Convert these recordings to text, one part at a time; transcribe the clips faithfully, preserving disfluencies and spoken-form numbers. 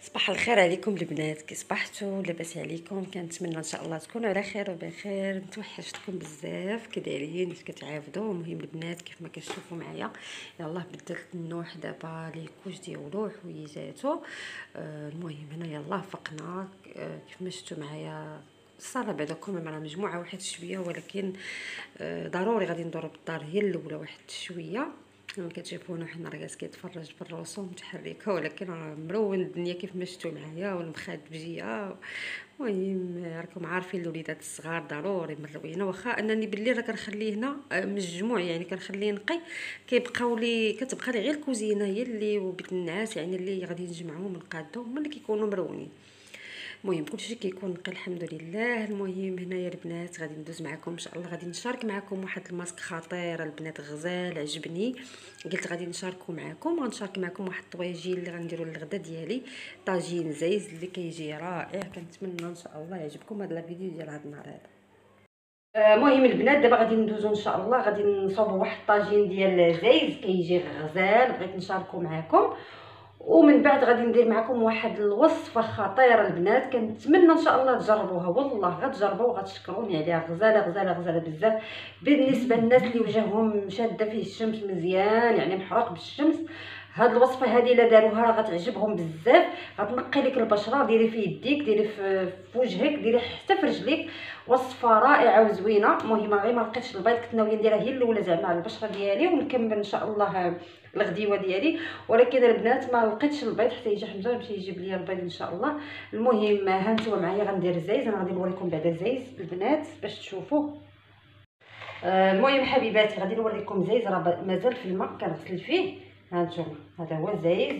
صباح الخير عليكم البنات، كي صبحتوا؟ لاباس عليكم؟ كنتمنى ان شاء الله تكونوا على خير وبخير. نتوحشتكم بزاف، كي دايرين؟ اش كتعافدوا؟ المهم البنات كيف ما كتشوفوا معايا يلاه بدلت النوح دابا لي كوش ديالو حويجاتو. آه المهم هنا يلاه فقنا. آه كيف ما شفتوا معايا الصاله بعدا كنا مع مجموعه واحد شويه، ولكن آه ضروري غادي ندور بالدار هي الاولى واحد شويه. كما كتشوفونا حنا راه جالس كيتفرج في الرسوم متحركه، ولكن راه مرون الدنيا كيف ما شفتوا معايا، والمخاد بجيه. المهم راكم عارفين الوليدات الصغار ضروري مروينه، واخا انني بالليل راه كنخليه هنا مجموع، يعني كنخليه نقي. كيبقاو لي كتبقى لي غير الكوزينه هي اللي وبيت الناس، يعني اللي غادي نجمعوهم ونقادوهم ملي كيكونوا مرونين. المهم كلشي كيكون نقي الحمد لله. المهم هنايا البنات غادي ندوز معكم ان شاء الله، غادي نشارك معكم واحد الماسك خطير البنات، غزال عجبني، قلت غادي نشاركو معكم. غنشارك معكم واحد الطويجين اللي غنديروا للغدا ديالي، طاجين زايز اللي كيجي رائع. كنتمنى ان شاء الله يعجبكم هذا الفيديو ديال هذا النهار هذا. المهم البنات دابا غادي ندوزو ان شاء الله، غادي نصوبوا واحد الطاجين ديال زايز كيجي غزال، بغيت نشاركو معكم. ومن بعد غادي ندير معكم واحد الوصفه خطيره البنات، كنتمنى ان شاء الله تجربوها، والله غتجربوا وغتشكروني عليها. غزاله غزاله غزاله بزاف بالنسبه للناس اللي وجههم شاده فيه الشمس مزيان، يعني محروق بالشمس. هاد الوصفه هذه الا داروها راه غتعجبهم بزاف. غتنقي لك البشره، ديري في يديك، ديري في وجهك، ديري حتى في رجليك. وصفه رائعه وزوينه. المهم غير ما لقيتش البيض كنت ناويه نديرها هي الاولى زعما على البشره ديالي، ونكمل ان شاء الله الغديوه ديالي. ولكن البنات ما لقيتش البيض حتى يجي حمزه باش يجيب لي البيض ان شاء الله. المهم ها انتم معايا غندير الزايز، انا غادي نوريكم بعدا الزايز البنات باش تشوفوه. آه المهم حبيباتي غادي نوريكم زايز راه مازال في الماء كنغسل فيه. ها انتم هذا هو الزايز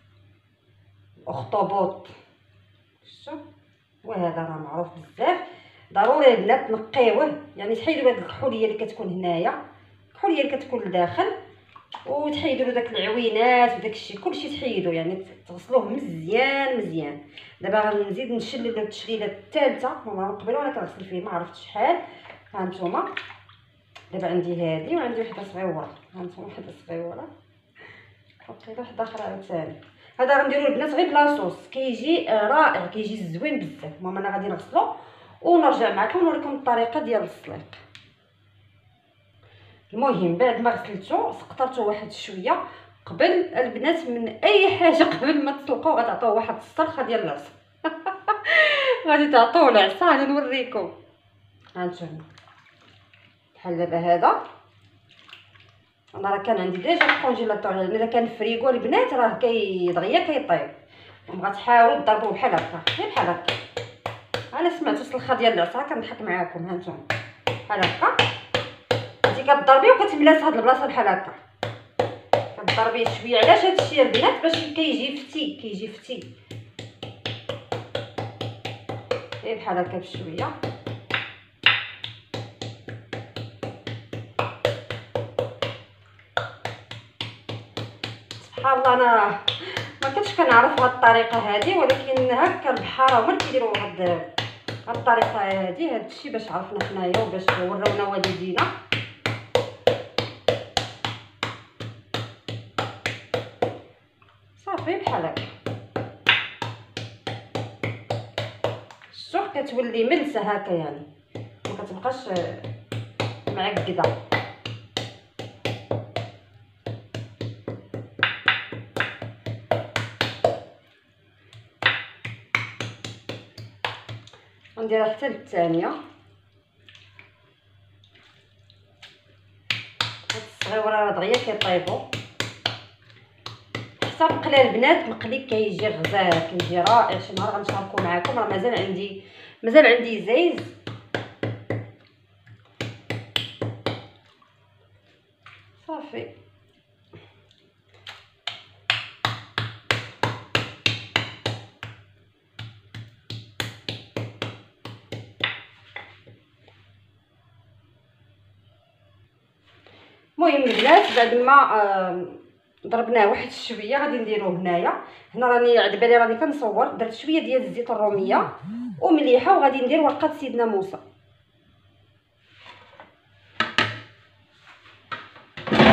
اخطبوط، شفتوا؟ وهذا راه معروف بزاف. ضروري البنات نقيوه، يعني تحيدوا هاد الكحوليه اللي كتكون هنايا، الكحوليه اللي كتكون لداخل، وتحيدوا له داك العوينات وداك الشيء كلشي تحيدوا، يعني تغسلوه مزيان مزيان. دابا غنزيد نشلل التشليله الثالثه، هما من قبل وانا كنغسل فيه ما عرفتش شحال. ها نتوما دابا عندي هذه وعندي وحده صغيره، ها نتوما وحده صغيره وقيله وحده اخرى عاوتاني. هذا غنديروا البنات غير بلا صوص، كيجي رائع، كيجي زوين بزاف. المهم انا غادي نغسلو ونرجع معكم ونوريكم الطريقه ديال السليق. المهم بعد ما غسلته سقطرته واحد شويه قبل البنات من اي حاجه، قبل ما تسلقوه غتعطوه واحد الصرخه ديال العصا. غادي تعطوه العصا، انا نوريكم. هانتوما بحال دابا هذا، انا راه كان عندي ديجا الكونجيلاتور، يعني الا كان فريكو البنات راه كي دغيا كيطيب. غتحاولوا تضربوه بحال هكا، غير بحال هكا. انا سمعت الصلخه ديال العصا كنضحك معاكم. هانتوما بحال هكا انتي كتضربي وكتملاس هاد البلاصه بحال هكا، كتضربيه شويه. علاش هادشي البنات؟ باش كيجي فتي، كيجي فتي غير بحال هكا بشويه. سبحان الله انا ما كنتش كنعرف هاد الطريقه هذه، ولكن هكا البحاره هما اللي كيديروا هاد هاد الطريقه هذه. هادشي باش عرفنا حنايا وباش ورونا والدينا. صافي بحال هكا شوف كتولي ملسه هكا، يعني ما كتبقاش معقده. غنديرها حتى للثانيه. هاد الصغيوره راه دغيا كيطيبوا، حتى مقلي البنات مقلي كيجي غزال، كيجي رائع. شي نهار غنشاركو معكم، راه مازال عندي مازال عندي زايز. صافي المهم البنات بعد ما آه ضربناه واحد شويه غادي نديروه هنايا. هنا راني على بالي راني كنصور، درت شويه ديال الزيت الروميه ومليحه، وغادي ندير ورقه سيدنا موسى.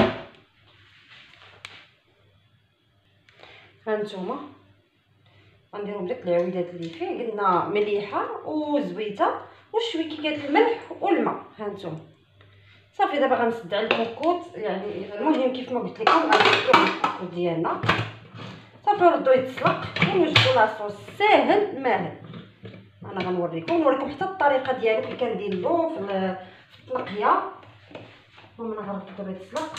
هانتوما غنديرهم داك العويدات اللي فيه، قلنا مليحه وزويته وشويه كيكات الملح والماء. ها نتوما صافي. دابا غنسد على الكوكوط، يعني المهم كيف ما قلت لكم غنسدو على الكوكوط ديالنا صافي، نردو يتسلق ونوجدو لاصوص ساهل ماهل. انا غنوريكم نوريكم حتى الطريقه ديالو اللي كندير له في التنقيه. المهم انا غنردو يتسلق.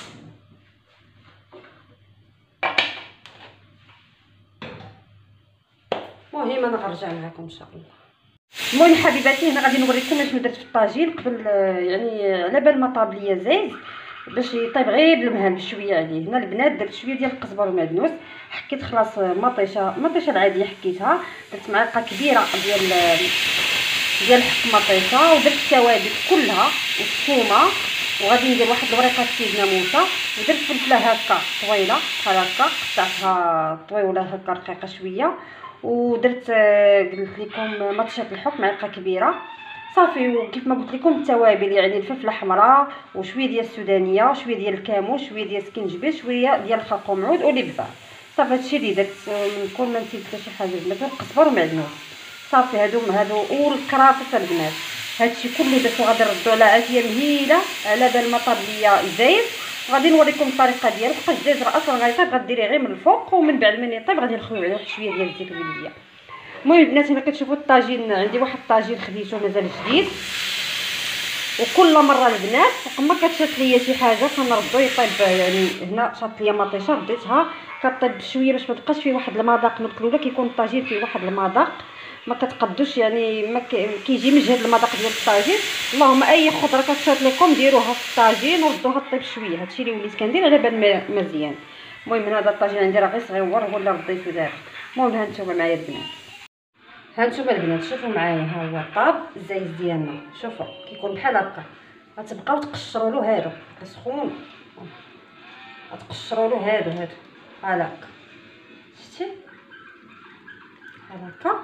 المهم انا غنرجع معكم ان شاء الله. المهم حبيباتي هنا غادي نوريكم شنو درت في الطاجين قبل، يعني على بال ما طاب ليا زيت باش يطيب غير بالمهل بشويه عليه. هنا البنات درت شويه ديال القزبر والمعدنوس، حكيت خلاص مطيشه مطيشه العاديه حكيتها، درت معلقه كبيره ديال ديال الحك مطيشه، ودرت التوابل كلها والثومه، وغادي ندير واحد الوريقه سيدنا موسى، ودرت فلفله هكا طويله بحال هكا قطعتها طويله هكا رقيقه شويه، ودرت قلت لكم مطشه الحك معلقه كبيره صافي. وكيف ما قلت لكم التوابل يعني الفلفله حمراء وشويه ديال السودانيه، شويه ديال الكمون، شويه ديال السكنجبير، شويه ديال الخلق ومعود والابزار صافي. هادشي اللي درت. نكون ما نسيت حتى شي حاجه مثلا القزبر ومعدنوس صافي. هادو هادو والكرافس البنات هادشي كله درتو. غادي نردو على عافيه مهيله على بال ما طاب ليا الزيت. غادي نوريكم الطريقه ديالو. بقى الزيت راه اصلا غيطيب، غديريه غير من الفوق، ومن بعد من يطيب غادي نخويو عليه واحد شويه ديال الزيت الوليه. المهم البنات هنا كتشوفوا الطاجين، عندي واحد الطاجين خديته مازال جديد، وكل مره البنات فوق ما كتشات ليا شي حاجه كنردو يطيب. يعني هنا شاط ليا مطيشه رديتها كطيب بشويه باش ما تبقاش فيه واحد المذاق. من الاولى كيكون الطاجين فيه واحد المذاق ما كتقدوش، يعني ما كيجي مجهد المذاق ديال الطاجين. اللهم اي خضره كتشات لكم ديروها في الطاجين وردوها طيب شويه. هادشي اللي وليت كندير على بال مزيان. المهم هذا الطاجين عندي راه غير صغيور هو اللي رديتو دابا. المهم ها نتوما معايا البنات، ها نتوما البنات شوفوا معايا، ها هو طاب الزيت ديالنا. شوفوا كيكون بحال هكا. غتبقاو تقشروا له هادو سخون، غتقشروا له هادو هادو بحال هكا. شتي بحال هكا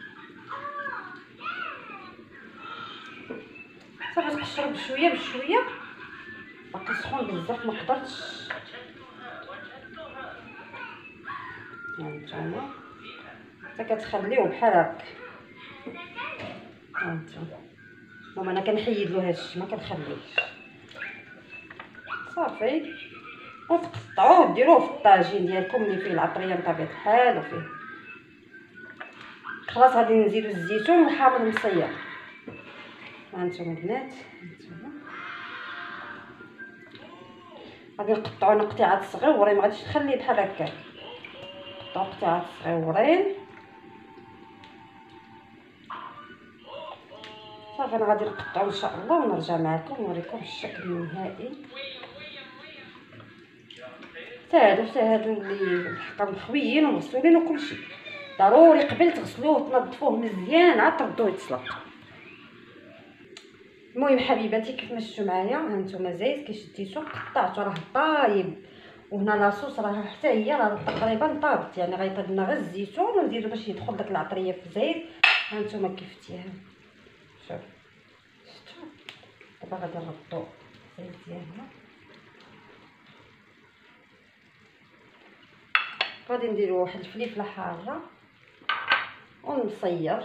صافي. تقشروا بشويه بشويه، باقي سخون بزاف ما قدرتش. هانتوما حتى كتخليوه بحال هكا. هانتوما المهم انا كنحيد له هادشي ما كنخليهش صافي. وتقطعوه ديروه في الطاجين ديالكم اللي فيه العطريه بطبيعه الحال وفيه. خلاص غادي نزيدو الزيتون والحامض مصير. هانتوما البنات هانتوما غادي نقطعو قطيعات صغيورين، ما غاديش نخليه بحال هكا، نقطعو قطيعات صغيورين صافي. انا غادي نقطعو ان شاء الله ونرجع معكم نوريكم الشكل النهائي تاع هادو. حتى هادو اللي حقا مخويين ومغسولين وكلشي ضروري قبل تغسلوه وتنظفوه مزيان عاد تردوه يتسلق. المهم حبيباتي كيف ما شفتوا معايا هانتوما زيت كي شديتو قطعتو راه طايب، وهنا لاصوص راه حتى هي راه تقريبا طابت، يعني غيطيب لنا غير الزيتون ونزيدو باش يدخل داك العطريه في الزيت. هانتوما كيفتيها شوف شفتوا. دابا غادي نردو الزيت ديالنا، غادي نديرو واحد الفليفله حاره ونصير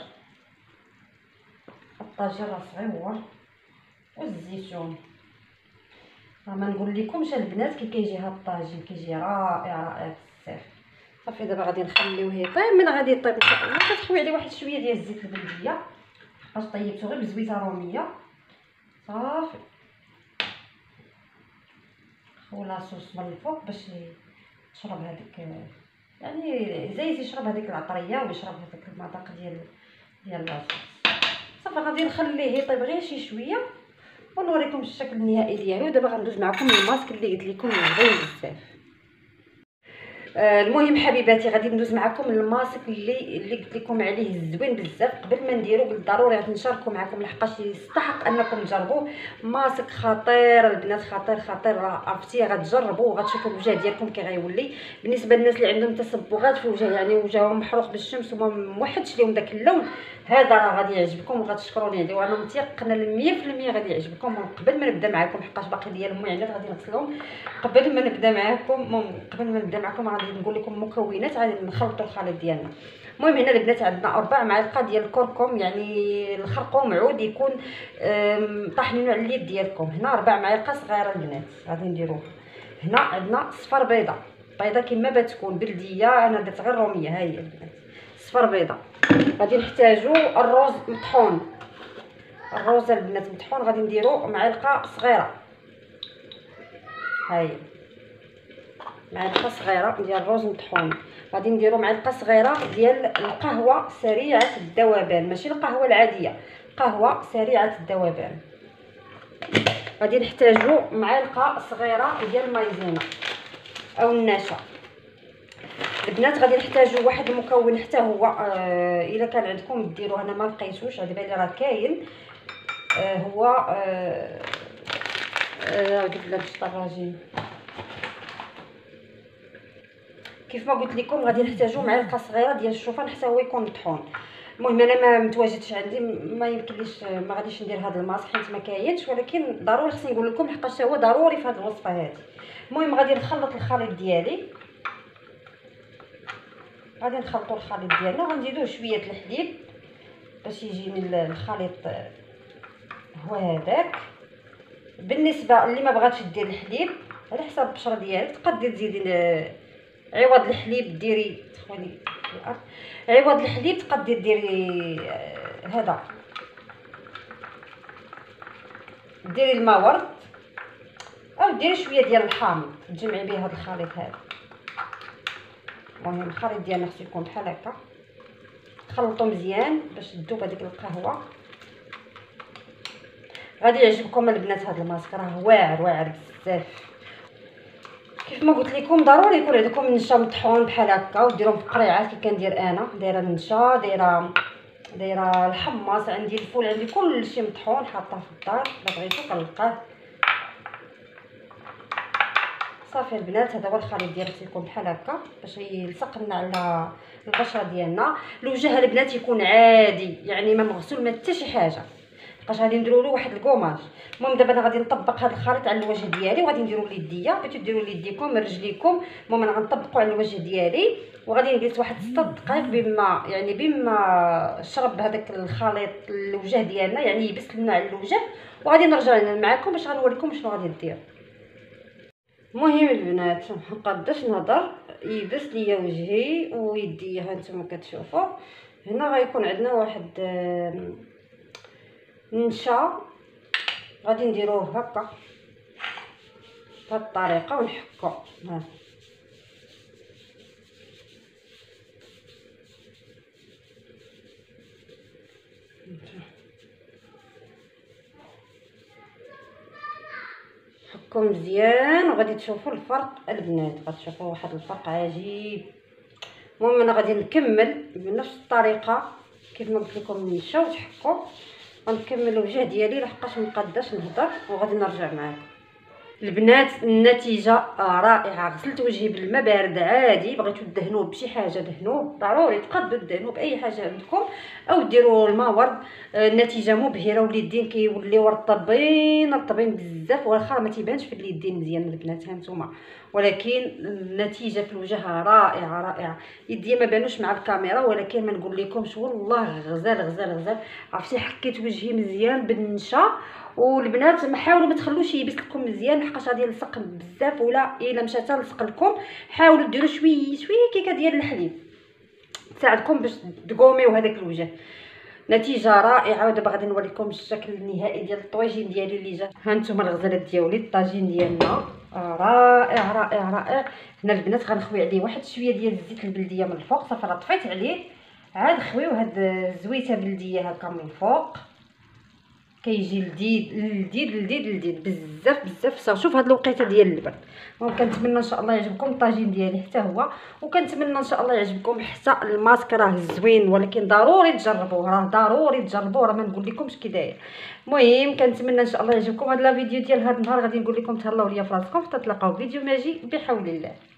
الطاجين راه صغيور والزيتون. راه ما نقول لكمش البنات كي كيجي هاد الطاجين كيجي رائع رائع بزاف. صافي دابا غادي نخليوه يطيب. من غادي يطيب ان شاء الله كتخوي عليه واحد شويه ديال الزيت البلديه باش طيبته غير بزويته روميه صافي. خو لاصوص من الفوق باش يشرب هذيك، يعني زيت يشرب هذيك العطريه ويشرب هذاك المذاق ديال ديال لاصوص. صافي غادي نخليه يطيب غير شي شويه ونوريكم الشكل النهائي ديالو. دابا غندوز معكم الماسك اللي قلت لكم زوين بزاف. آه المهم حبيباتي غادي ندوز معكم الماسك اللي اللي قلت لكم عليه زوين بزاف. قبل ما نديرو قلت ضروري غادي نشاركو معكم لحقاش يستحق انكم تجربوه. ماسك خطير البنات، خطير خطير. راه عرفتي غتجربوه وغتشوفوا الوجه ديالكم كي غيولي. بالنسبه للناس اللي عندهم تسبغات في الوجه، يعني وجههم محروق بالشمس وما موحدش ليهم داك اللون، هذا راه غادي يعجبكم وغتشكروني عليه، وانا متيقنه مية في المية غادي يعجبكم. قبل ما نبدا معكم حقاش باقي ليا المعينات غادي نغسلهم قبل ما نبدا معكم قبل ما نبدا معكم غادي غادي نقول لكم المكونات غادي نخلطوا الخليط ديالنا. المهم هنا البنات عندنا اربع معالق ديال الكركم، يعني الخرقوم عود يكون طاحنينو على اليد ديالكم. هنا اربع معالق صغيره البنات غادي نديروها. هنا عندنا صفر بيضه، بيضه كما بتكون بلديه، انا درت غير روميه، ها هي البنات صفر بيضه. غادي نحتاجوا الروز مطحون، الروز البنات مطحون غادي نديرو معلقه صغيره، ها هي معلقه صغيره ديال الروز مطحون. غادي نديرو معلقه صغيره ديال القهوه سريعه الذوبان، ماشي القهوه العاديه، قهوه سريعه الذوبان. غادي نحتاجو معلقه صغيره ديال المايزينا او النشا. البنات غادي نحتاجو واحد المكون حتى هو آه الا كان عندكم ديروه، انا ما لقيتوش، على بالي راه كاين آه هو آه آه جبت لك الطراجين. كيف ما قلت لكم غادي نحتاجو معلقه صغيره ديال الشوفان حتى هو يكون مطحون. المهم انا ما متواجدش عندي، ما يمكنليش ما غاديش ندير هذا الماسك حيت ما كاينش، ولكن ضروري خصني نقول لكم لحقاش هو ضروري في هذه الوصفه هذه. المهم غادي نخلط الخليط ديالي، غادي نخلطوا الخليط ديالنا وغنزيدوه شويه الحليب باش يجي من الخليط هو هذاك. بالنسبه اللي ما بغاتش دير الحليب على حساب البشره ديالك تقدري تزيدي عوض الحليب ديري تخوني الارض، عوض الحليب تقدري ديري هذا ديري الماء ورد او ديري شويه ديال الحامض تجمعي به هذا الخليط هذا. المهم الخليط ديالنا خصو يكون بحال هكا، خلطوا مزيان باش تذوب هذيك القهوه. غادي يعجبكم البنات هذا الماسك، راه واعر واعر بزاف. كيف ما قلت لكم ضروري يكون عندكم النشا مطحون بحال هكا وديروهم في قريعات كي كندير انا، دايره النشا، دايره دايره الحمص، عندي الفول، عندي كلشي مطحون حاطاه في الدار، الا بغيتو كنلقاه. صافي البنات هذا هو الخليط ديالو يكون بحال هكا باش يلصق لنا على البشره ديالنا. الوجه البنات يكون عادي، يعني ما مغسول ما حتى شي حاجه، بقاش غادي نديروا له واحد الكوماج. المهم دابا انا غادي نطبق هذا الخليط على الوجه ديالي وغادي نديرو ليديا، بغيتو ديروا ليديكم رجليكم. المهم انا غنطبقوا على الوجه ديالي وغادي نجلس واحد ستة دقائق بما يعني بما شرب هذاك الخليط الوجه ديالنا، يعني يبس لنا على الوجه، وغادي نرجع معكم باش غنوريكم شنو غادي ندير. المهم البنات مابقاش نهضر، يبس ليا وجهي ويديا ها نتوما كتشوفوا. هنا غيكون عندنا واحد النشا غادي نديروه هكا بهذه الطريقه ونحكو. ها حكو مزيان وغادي تشوفوا الفرق البنات، غتشوفوا واحد الفرق عجيب. المهم انا غادي نكمل بنفس الطريقه كيف ما قلت لكم، النشا وتحكوا. غنكمل الوجه ديالي لحقاش مقداش نهضر وغادي نرجع معاكم. البنات النتيجه رائعه. غسلت وجهي بالماء بارد عادي، بغيتو دهنوه بشي حاجه دهنوه، ضروري تقدروا دهنوه باي حاجه عندكم او ديروا الماء ورد. النتيجه مبهره، واليدين كيوليو رطبين رطبين بزاف، واخا ما تيبانش في اليدين مزيان البنات هانتوما، ولكن النتيجه في الوجه رائعه رائعه. يدي ما بانوش مع الكاميرا، ولكن ما نقول لكمش والله غزال غزال غزال. عرفتي حكيت وجهي مزيان بالنشا. والبنات ما حاولوا ما تخلوش يبس لكم مزيان لحقاش غادي يلصق بزاف، ولا الا مشى حتى لصق لكم حاولوا ديروا شويه شويه كيكه ديال الحليب تساعدكم باش تقوميو هذاك الوجه. نتيجه رائعه. ودابا غادي نوريكم الشكل النهائي ديال الطواجين ديالي اللي جا. ها انتم الغزالات ديالي، الطاجين ديالنا رائع رائع رائع. هنا البنات غنخوي عليه واحد شويه ديال الزيت البلديه من الفوق. صافي راه طفيت عليه، عاد خويو هاد الزويته بلديه هكا من الفوق، كيجي لذيذ لذيذ لذيذ لذيذ بزاف بزاف. صافي شوف هاد الوقيته ديال البرد. دونك كنتمنى ان شاء الله يعجبكم الطاجين ديالي حتى هو، وكنتمنى ان شاء الله يعجبكم حتى الماسك. راه زوين ولكن ضروري تجربوه، راه ضروري تجربوه، راه ما نقول لكمش كي داير. المهم كنتمنى ان شاء الله يعجبكم هذا الفيديو ديال هذا النهار. غادي نقول لكم تهلاو ليا في راسكم، حتى تلاقاو فيديو ماجي بحول الله.